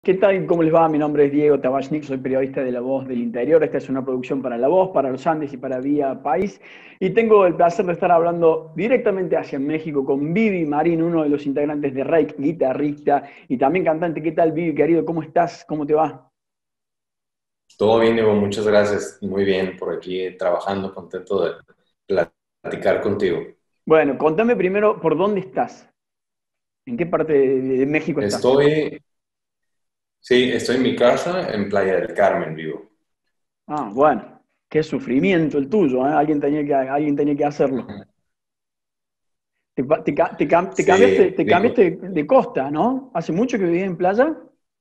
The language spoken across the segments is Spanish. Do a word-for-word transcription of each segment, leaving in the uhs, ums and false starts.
¿Qué tal? ¿Cómo les va? Mi nombre es Diego Tabachnik, soy periodista de La Voz del Interior. Esta es una producción para La Voz, para los Andes y para Vía País. Y tengo el placer de estar hablando directamente hacia México con Vivi Marín, uno de los integrantes de Reik, guitarrista y también cantante. ¿Qué tal, Vivi, querido? ¿Cómo estás? ¿Cómo te va? Todo bien, Diego, muchas gracias. Muy bien, por aquí trabajando, contento de platicar contigo. Bueno, contame primero por dónde estás. ¿En qué parte de, de México estás? Estoy, sí, estoy en mi casa en Playa del Carmen, vivo. Ah, bueno, qué sufrimiento el tuyo, ¿eh? Alguien tenía que, alguien tenía que hacerlo. Te, te ca- te cam- te cambiaste, Sí, te digo, cambiaste de costa, ¿no? ¿Hace mucho que vivís en playa?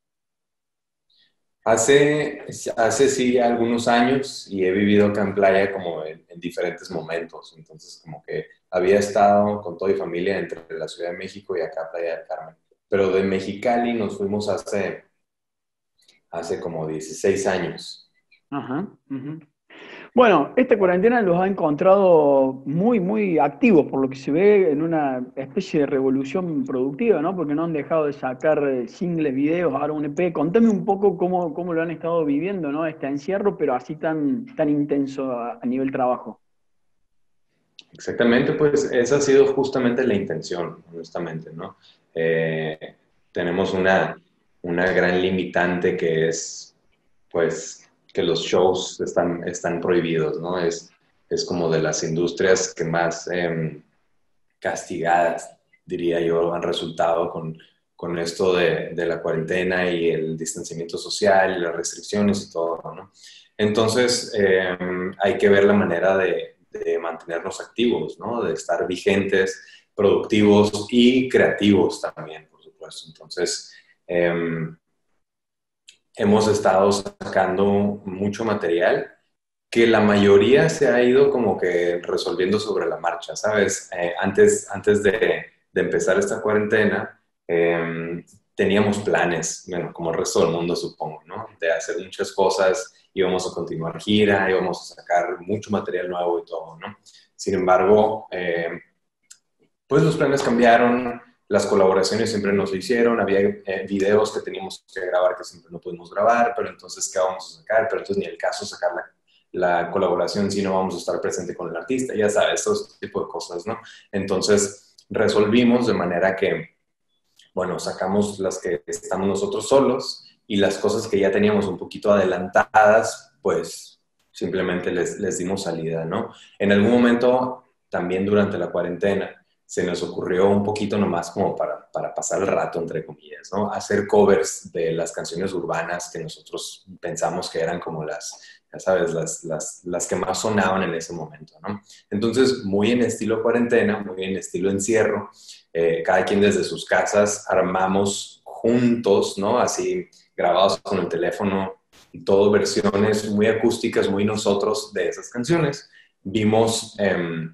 hace, hace sí algunos años y he vivido acá en playa como en, en diferentes momentos. Entonces, como que había estado con toda mi familia entre la Ciudad de México y acá Playa del Carmen. Pero de Mexicali nos fuimos hace, hace como dieciséis años. Ajá. Ujú. Bueno, esta cuarentena los ha encontrado muy, muy activos, por lo que se ve en una especie de revolución productiva, ¿no? Porque no han dejado de sacar eh, singles, videos, ahora un E P. Contame un poco cómo, cómo lo han estado viviendo, ¿no? Este encierro, pero así tan, tan intenso a, a nivel trabajo. Exactamente, pues esa ha sido justamente la intención, honestamente, ¿no? Eh, tenemos una, una gran limitante que es, pues, que los shows están, están prohibidos, ¿no? Es, es como de las industrias que más eh, castigadas, diría yo, han resultado con, con esto de, de la cuarentena y el distanciamiento social y las restricciones y todo, ¿no? Entonces, eh, hay que ver la manera de, de mantenernos activos, ¿no? De estar vigentes, productivos y creativos también, por supuesto. Entonces, eh, hemos estado sacando mucho material que la mayoría se ha ido como que resolviendo sobre la marcha, ¿sabes? Eh, antes antes de, de, empezar esta cuarentena, eh, teníamos planes, bueno, como el resto del mundo supongo, ¿no? De hacer muchas cosas, íbamos a continuar gira, íbamos a sacar mucho material nuevo y todo, ¿no? Sin embargo, eh, pues los planes cambiaron, las colaboraciones siempre nos lo hicieron, había eh, videos que teníamos que grabar que siempre no pudimos grabar, pero entonces, ¿qué vamos a sacar? Pero entonces ni el caso sacar la, la colaboración si no vamos a estar presente con el artista, ya sabes, esos tipo de cosas, ¿no? Entonces resolvimos de manera que, bueno, sacamos las que estamos nosotros solos y las cosas que ya teníamos un poquito adelantadas, pues simplemente les, les dimos salida, ¿no? En algún momento, también durante la cuarentena, se nos ocurrió un poquito nomás como para, para pasar el rato, entre comillas, ¿no? Hacer covers de las canciones urbanas que nosotros pensamos que eran como las, ya sabes, las, las, las que más sonaban en ese momento, ¿no? Entonces, muy en estilo cuarentena, muy en estilo encierro, eh, cada quien desde sus casas armamos juntos, ¿no? Así grabados con el teléfono y todo versiones muy acústicas, muy nosotros de esas canciones. Vimos eh,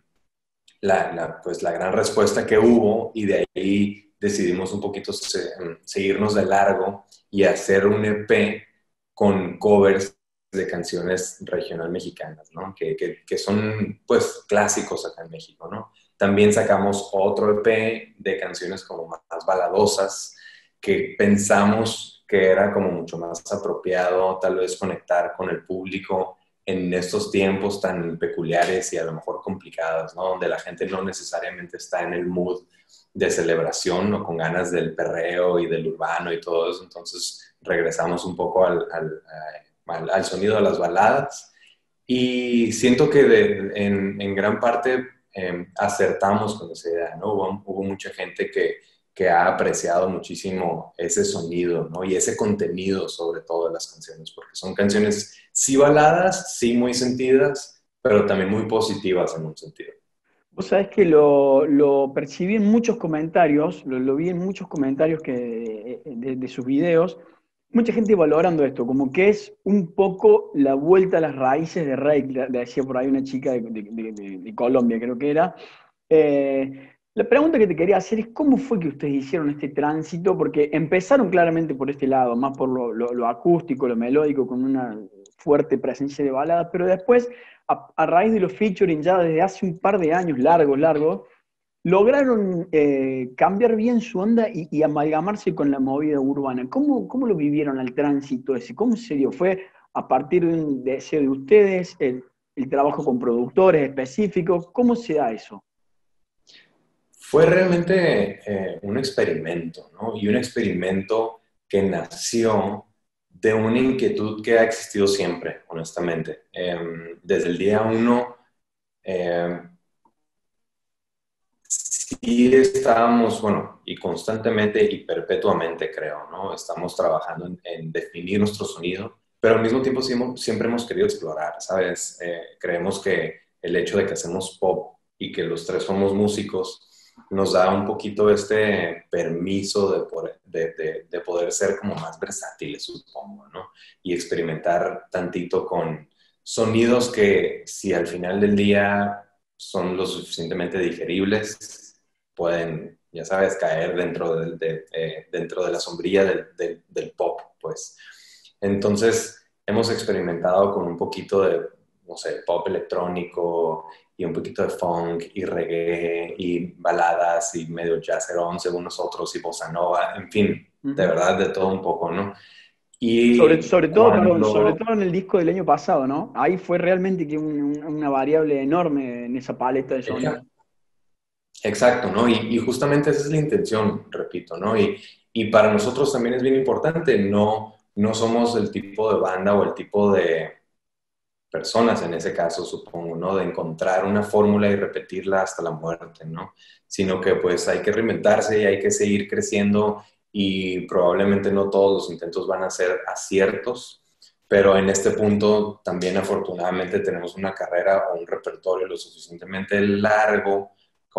la, la, pues, la gran respuesta que hubo y de ahí decidimos un poquito se, seguirnos de largo y hacer un E P con covers de canciones regional mexicanas, ¿no? Que, que, que, son, pues, clásicos acá en México, ¿no? También sacamos otro E P de canciones como más baladosas, que pensamos que era como mucho más apropiado tal vez conectar con el público en estos tiempos tan peculiares y a lo mejor complicados, ¿no? Donde la gente no necesariamente está en el mood de celebración o con ganas del perreo y del urbano y todo eso. Entonces regresamos un poco al, al, al, al sonido de las baladas y siento que de, en, en, gran parte eh, acertamos con esa idea, ¿no? Hubo, hubo mucha gente que, que ha apreciado muchísimo ese sonido, ¿no? Y ese contenido sobre todo de las canciones, porque son canciones sí baladas, sí muy sentidas, pero también muy positivas en un sentido. Vos sabés que lo, lo percibí en muchos comentarios, lo, lo vi en muchos comentarios que, de, de sus videos, mucha gente valorando esto, como que es un poco la vuelta a las raíces de Rey, le decía por ahí una chica de, de- de- de Colombia, creo que era. Eh, la pregunta que te quería hacer es cómo fue que ustedes hicieron este tránsito, porque empezaron claramente por este lado, más por lo, lo- lo acústico, lo melódico, con una fuerte presencia de balada, pero después, a, a raíz de los featuring ya desde hace un par de años largos, largos, lograron eh, cambiar bien su onda y, y amalgamarse con la movida urbana. ¿Cómo, cómo lo vivieron al tránsito ese? ¿Cómo se dio? ¿Fue a partir de un deseo de ustedes, el, el trabajo con productores específicos? ¿Cómo se da eso? Fue realmente eh, un experimento, ¿no? Y un experimento que nació de una inquietud que ha existido siempre, honestamente. Eh, desde el día uno, eh, sí estábamos, bueno, y constantemente y perpetuamente, creo, ¿no? Estamos trabajando en, en definir nuestro sonido, pero al mismo tiempo siempre, siempre hemos querido explorar, ¿sabes? Eh, creemos que el hecho de que hacemos pop y que los tres somos músicos nos da un poquito este permiso de poder, de, de, de poder ser como más versátiles, supongo, ¿no? Y experimentar tantito con sonidos que si al final del día son lo suficientemente digeribles, pueden, ya sabes, caer dentro, del, de, eh, dentro de la sombrilla del, del, del pop, pues. Entonces, hemos experimentado con un poquito de, no sé, pop electrónico y un poquito de funk y reggae y baladas y medio jazzerón según nosotros y bossa nova, en fin, de Ujú. verdad de todo un poco, ¿no? Sobre, Y sobre todo, perdón, sobre cuando... todo en el disco del año pasado, ¿no? Ahí fue realmente que un- un- una variable enorme en esa paleta de sonido. Exacto, ¿no? Y, y justamente esa es la intención, repito, ¿no? Y, y para nosotros también es bien importante, no, no somos el tipo de banda o el tipo de personas en ese caso, supongo, ¿no? De encontrar una fórmula y repetirla hasta la muerte, ¿no? Sino que pues hay que reinventarse y hay que seguir creciendo y probablemente no todos los intentos van a ser aciertos, pero en este punto también afortunadamente tenemos una carrera o un repertorio lo suficientemente largo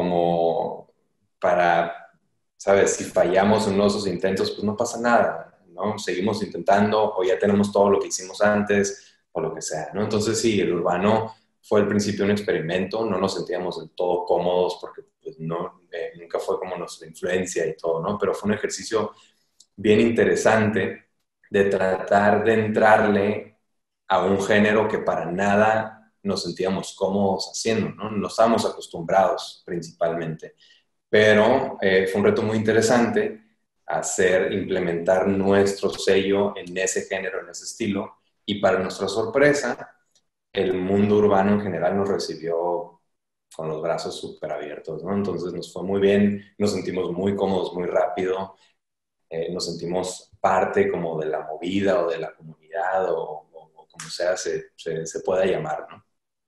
como para, ¿sabes? Si fallamos en uno de esos intentos, pues no pasa nada, ¿no? Seguimos intentando o ya tenemos todo lo que hicimos antes o lo que sea, ¿no? Entonces sí, el urbano fue al principio un experimento, no nos sentíamos del todo cómodos porque pues, no, eh, nunca fue como nuestra influencia y todo, ¿no? Pero fue un ejercicio bien interesante de tratar de entrarle a un género que para nada nos sentíamos cómodos haciendo, ¿no? No estábamos acostumbrados principalmente, pero eh, fue un reto muy interesante hacer, implementar nuestro sello en ese género, en ese estilo, y para nuestra sorpresa, el mundo urbano en general nos recibió con los brazos súper abiertos, ¿no? Entonces nos fue muy bien, nos sentimos muy cómodos muy rápido, eh, nos sentimos parte como de la movida o de la comunidad o, o, o como sea se, se, se pueda llamar, ¿no?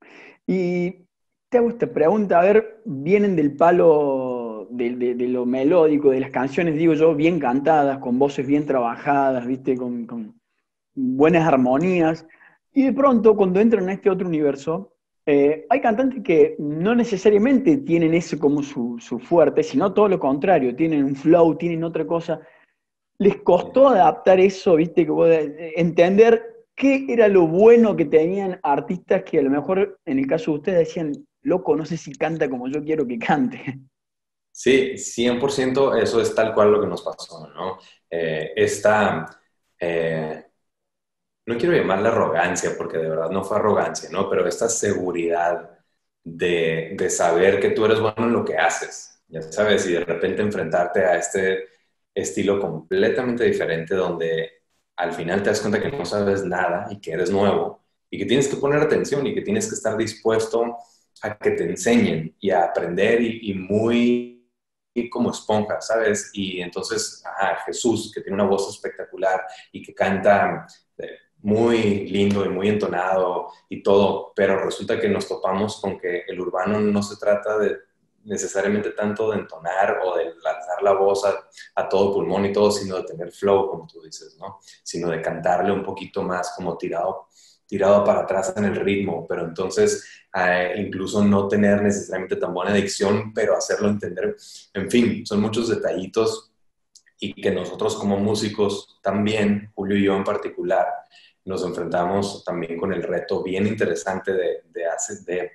Y te hago esta pregunta, a ver, vienen del palo de, de- de lo melódico, de las canciones, digo yo, bien cantadas, con voces bien trabajadas, ¿viste? Con, con buenas armonías. Y de pronto, cuando entran a este otro universo, eh, hay cantantes que no necesariamente tienen eso como su, su fuerte, sino todo lo contrario, tienen un flow, tienen otra cosa. ¿Les costó adaptar eso, viste, que vos, eh, entender qué era lo bueno que tenían artistas que a lo mejor en el caso de ustedes decían, loco, no sé si canta como yo quiero que cante? Sí, cien por ciento eso es tal cual lo que nos pasó, ¿no? Eh, esta, eh, no quiero llamarla arrogancia, porque de verdad no fue arrogancia, ¿no? Pero esta seguridad de, de saber que tú eres bueno en lo que haces, ya sabes, y de repente enfrentarte a este estilo completamente diferente donde al final te das cuenta que no sabes nada y que eres nuevo y que tienes que poner atención y que tienes que estar dispuesto a que te enseñen y a aprender y, y muy y como esponja, ¿sabes? Y entonces, ajá, Jesús, que tiene una voz espectacular y que canta eh, muy lindo y muy entonado y todo, pero resulta que nos topamos con que el urbano no se trata de necesariamente tanto de entonar o de lanzar la voz a, a todo pulmón y todo, sino de tener flow, como tú dices, ¿no? Sino de cantarle un poquito más como tirado, tirado para atrás en el ritmo, pero entonces eh, incluso no tener necesariamente tan buena dicción, pero hacerlo entender. En fin, son muchos detallitos y que nosotros como músicos también, Julio y yo en particular, nos enfrentamos también con el reto bien interesante de, de, hacer, de,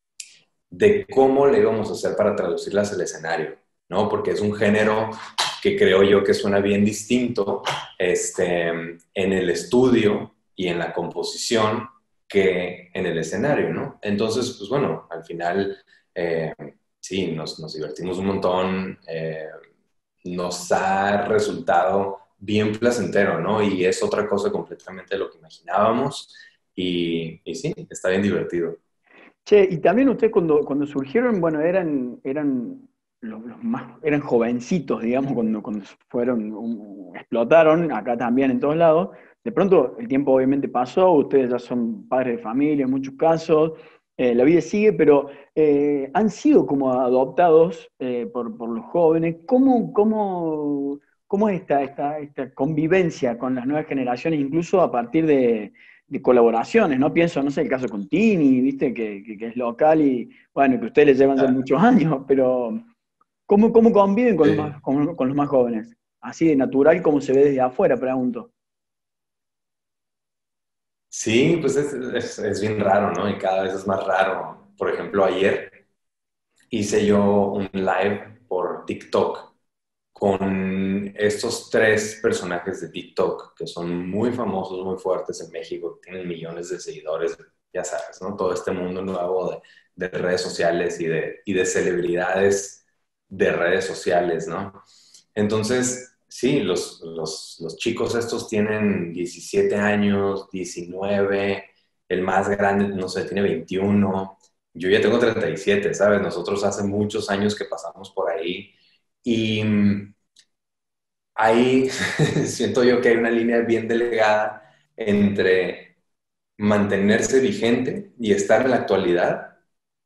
de cómo le íbamos a hacer para traducirlas al escenario, ¿no? Porque es un género que creo yo que suena bien distinto este, en el estudio y en la composición que en el escenario, ¿no? Entonces, pues bueno, al final eh, sí, nos, nos divertimos un montón, eh, nos ha resultado bien placentero, ¿no? Y es otra cosa completamente de lo que imaginábamos y, y sí, está bien divertido. Che, y también ustedes cuando, cuando surgieron, bueno, eran, eran los, los más, eran jovencitos, digamos, cuando, cuando fueron, um, explotaron, acá también en todos lados. De pronto el tiempo obviamente pasó, ustedes ya son padres de familia en muchos casos, eh, la vida sigue, pero eh, han sido como adoptados eh, por, por los jóvenes. ¿Cómo, cómo, cómo es esta, esta, esta convivencia con las nuevas generaciones, incluso a partir de de colaboraciones, ¿no? Pienso, no sé, el caso con Tini, ¿viste? Que, que, que es local y, bueno, que ustedes le llevan ya Ah, muchos años, pero ¿cómo, cómo conviven con los sí. más, con, con los más jóvenes? Así de natural como se ve desde afuera, pregunto. Sí, pues es, es, es bien raro, ¿no? Y cada vez es más raro. Por ejemplo, ayer hice yo un live por TikTok con estos tres personajes de TikTok que son muy famosos, muy fuertes en México, que tienen millones de seguidores, ya sabes, ¿no? Todo este mundo nuevo de, de redes sociales y de, y de celebridades de redes sociales, ¿no? Entonces, sí, los, los, los chicos estos tienen diecisiete años, diecinueve, el más grande, no sé, tiene veintiuno, yo ya tengo treinta y siete, ¿sabes? Nosotros hace muchos años que pasamos por ahí y mm, ahí siento yo que hay una línea bien delegada entre mantenerse vigente y estar en la actualidad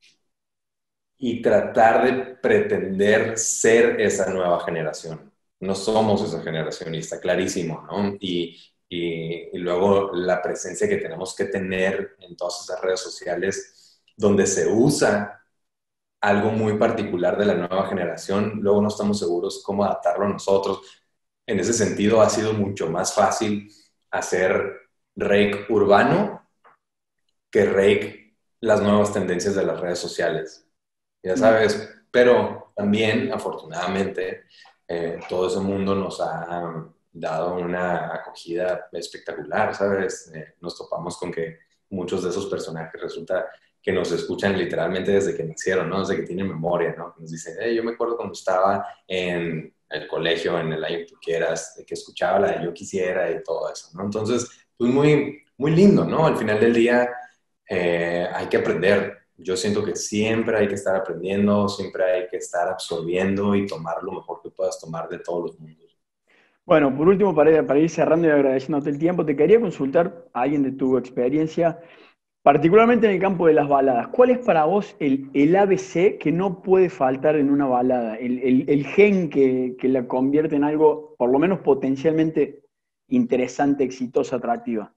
y tratar de pretender ser esa nueva generación. No somos esa generación y está clarísimo, ¿no? Y, y, y luego la presencia que tenemos que tener en todas esas redes sociales donde se usa algo muy particular de la nueva generación, luego no estamos seguros cómo adaptarlo a nosotros. En ese sentido, ha sido mucho más fácil hacer rake urbano que rake las nuevas tendencias de las redes sociales. Ya Mm. sabes, pero también, afortunadamente, eh, todo ese mundo nos ha dado una acogida espectacular, ¿sabes? Eh, nos topamos con que muchos de esos personajes resulta que nos escuchan literalmente desde que nacieron, ¿no? Desde que tienen memoria, ¿no? Nos dicen, hey, yo me acuerdo cuando estaba en el colegio, en el año que tú quieras, de que escuchaba la de Yo Quisiera y todo eso, ¿no? Entonces, pues muy, muy lindo, ¿no? Al final del día eh, hay que aprender. Yo siento que siempre hay que estar aprendiendo, siempre hay que estar absorbiendo y tomar lo mejor que puedas tomar de todos los mundos. Bueno, por último, para, para ir cerrando y agradeciéndote el tiempo, te quería consultar a alguien de tu experiencia, particularmente en el campo de las baladas. ¿Cuál es para vos el, el A B C que no puede faltar en una balada? El, el- el gen que, que la convierte en algo, por lo menos potencialmente interesante, exitosa, atractiva.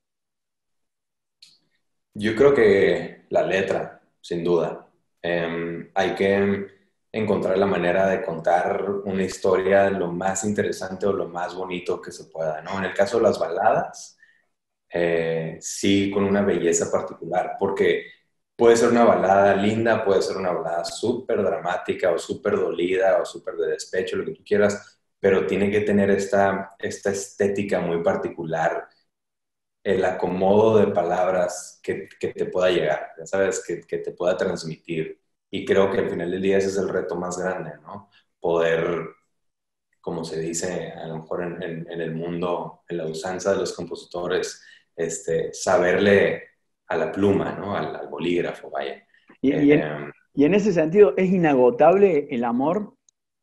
Yo creo que la letra, sin duda. Eh, hay que encontrar la manera de contar una historia lo más interesante o lo más bonito que se pueda, ¿no? En el caso de las baladas, eh, sí con una belleza particular, porque puede ser una balada linda, puede ser una balada súper dramática o súper dolida o súper de despecho, lo que tú quieras, pero tiene que tener esta, esta estética muy particular, el acomodo de palabras que, que te pueda llegar, ya sabes, que, que te pueda transmitir. Y creo que al final del día ese es el reto más grande, ¿no? Poder, como se dice a lo mejor en, en, en el mundo, en la usanza de los compositores, este, saberle a la pluma, ¿no? Al, al bolígrafo, vaya. Y, y en, Eh, y en ese sentido, ¿es inagotable el amor?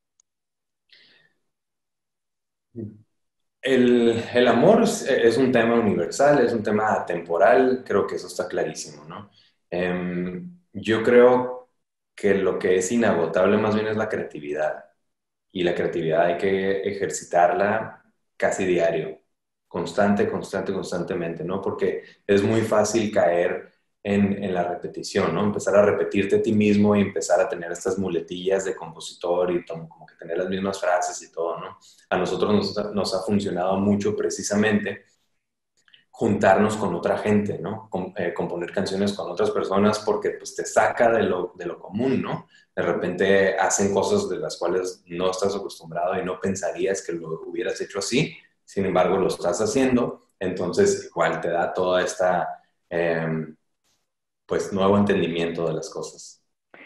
el, el amor es, es un tema universal, es un tema atemporal, creo que eso está clarísimo, ¿no? Eh, yo creo que lo que es inagotable más bien es la creatividad. Y la creatividad hay que ejercitarla casi diario, constante, constante, constantemente, ¿no? Porque es muy fácil caer en, en la repetición, ¿no? Empezar a repetirte a ti mismo y empezar a tener estas muletillas de compositor y como, como que tener las mismas frases y todo, ¿no? A nosotros nos, nos ha funcionado mucho precisamente juntarnos con otra gente, ¿no? Com eh, componer canciones con otras personas porque pues te saca de lo, de lo común, ¿no? De repente hacen cosas de las cuales no estás acostumbrado y no pensarías que lo hubieras hecho así, sin embargo lo estás haciendo, entonces igual te da toda esta, eh, pues, nuevo entendimiento de las cosas.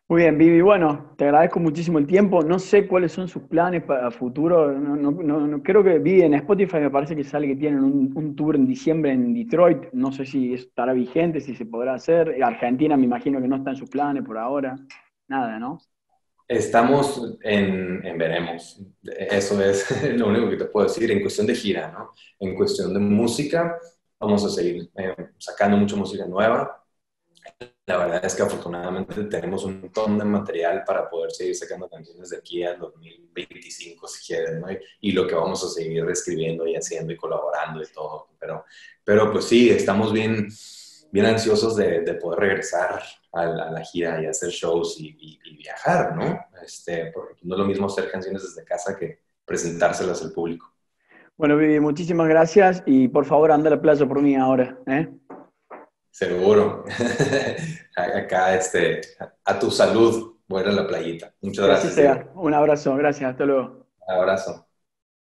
Muy bien, Vivi. Bueno, te agradezco muchísimo el tiempo. No sé cuáles son sus planes para futuro. No, no, no- no- creo que vi en Spotify, me parece que sale que tienen un, un tour en diciembre en Detroit. No sé si estará vigente, si se podrá hacer. Argentina me imagino que no está en sus planes por ahora. Nada, ¿no? Estamos en, en veremos. Eso es lo único que te puedo decir en cuestión de gira, ¿no? En cuestión de música, vamos a seguir eh, sacando mucha música nueva. La verdad es que afortunadamente tenemos un montón de material para poder seguir sacando canciones de aquí al dos mil veinticinco, si quieren, ¿no? Y, y lo que vamos a seguir escribiendo y haciendo y colaborando y todo. Pero, pero pues sí, estamos bien, bien ansiosos de, de poder regresar a la, a la gira y hacer shows y, y, y viajar, ¿no? Este, porque no es lo mismo hacer canciones desde casa que presentárselas al público. Bueno, Vivi, muchísimas gracias y por favor anda a la playa por mí ahora, ¿eh? Seguro. Acá, este, a tu salud, voy a ir a la playita. Muchas Que así gracias, Diego. sea. Un abrazo, gracias, hasta luego. Un abrazo.